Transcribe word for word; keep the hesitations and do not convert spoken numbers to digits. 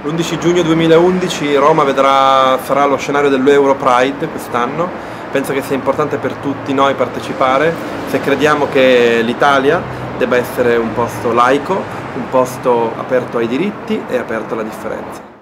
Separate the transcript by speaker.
Speaker 1: L'undici giugno duemilaundici Roma vedrà, sarà lo scenario dell'Euro Pride quest'anno. Penso che sia importante per tutti noi partecipare, se crediamo che l'Italia debba essere un posto laico, un posto aperto ai diritti e aperto alla differenza.